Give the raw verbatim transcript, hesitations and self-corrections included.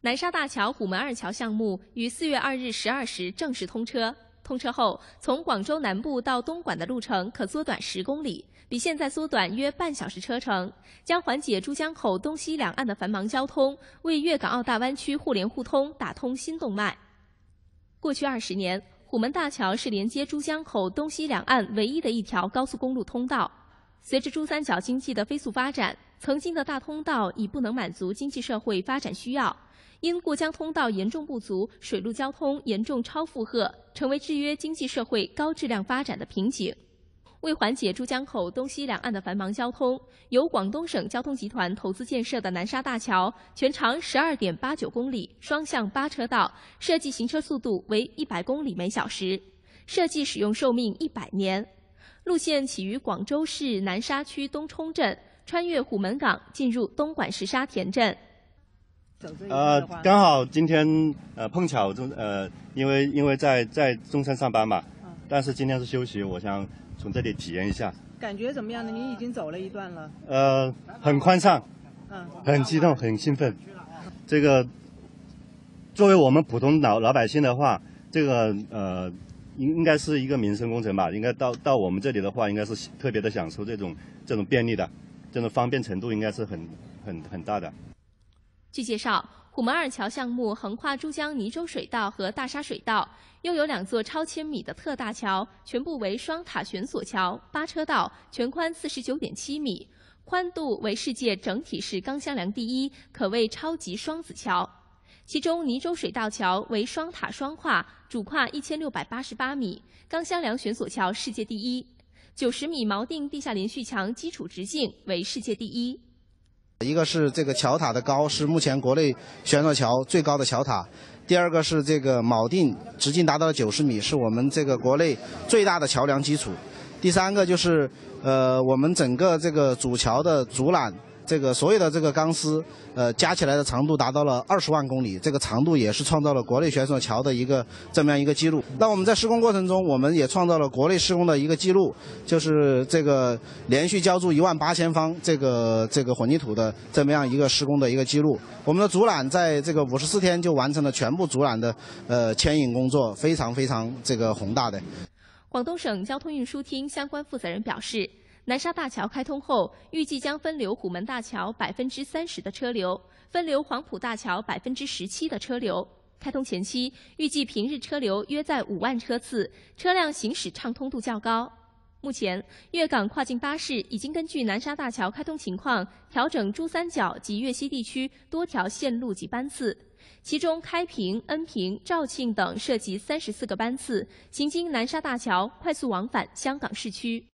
南沙大桥虎门二桥项目于四月二日十二时正式通车。通车后，从广州南部到东莞的路程可缩短十公里，比现在缩短约半小时车程，将缓解珠江口东西两岸的繁忙交通，为粤港澳大湾区互联互通打通新动脉。过去二十年，虎门大桥是连接珠江口东西两岸唯一的一条高速公路通道。随着珠三角经济的飞速发展，曾经的大通道已不能满足经济社会发展需要。因过江通道严重不足，水陆交通严重超负荷，成为制约经济社会高质量发展的瓶颈。为缓解珠江口东西两岸的繁忙交通，由广东省交通集团投资建设的南沙大桥，全长十二点八九公里，双向八车道，设计行车速度为一百公里每小时，设计使用寿命一百年。路线起于广州市南沙区东冲镇，穿越虎门港，进入东莞市沙田镇。 呃，刚好今天呃碰巧中呃，因为因为在在中山上班嘛，但是今天是休息，我想从这里体验一下。 感觉怎么样呢？你已经走了一段了。 呃，很宽敞，嗯，很激动，很兴奋。这个作为我们普通老老百姓的话，这个呃应应该是一个民生工程吧，应该到到我们这里的话，应该是特别的享受这种这种便利的，这种方便程度应该是很很很大的。 据介绍，虎门二桥项目横跨珠江泥洲水道和大沙水道，拥有两座超千米的特大桥，全部为双塔悬索桥，八车道，全宽四十九点七米，宽度为世界整体式钢箱梁第一，可谓超级双子桥。其中泥洲水道桥为双塔双跨，主跨一千六百八十八米，钢箱梁悬索桥世界第一，九十米锚定地下连续墙基础直径为世界第一。 一个是这个桥塔的高，是目前国内悬索桥最高的桥塔；第二个是这个锚定直径达到了九十米，是我们这个国内最大的桥梁基础；第三个就是呃我们整个这个主桥的主缆，这个所有的这个钢丝，呃加起来的长度达到了二十万公里，这个长度也是创造了国内悬索桥的一个这么样一个记录。那我们在施工过程中，我们也创造了国内施工的一个记录，就是这个连续浇筑一万八千方这个这个混凝土的这么样一个施工的一个记录。我们的主缆在这个五十四天就完成了全部主缆的呃牵引工作，非常非常这个宏大的。 广东省交通运输厅相关负责人表示，南沙大桥开通后，预计将分流虎门大桥百分之三十的车流，分流黄埔大桥百分之十七的车流。开通前期，预计平日车流约在五万车次，车辆行驶畅通度较高。目前，粤港跨境巴士已经根据南沙大桥开通情况，调整珠三角及粤西地区多条线路及班次，其中开平、恩平、肇庆等涉及三十四个班次，行经南沙大桥，快速往返香港市区。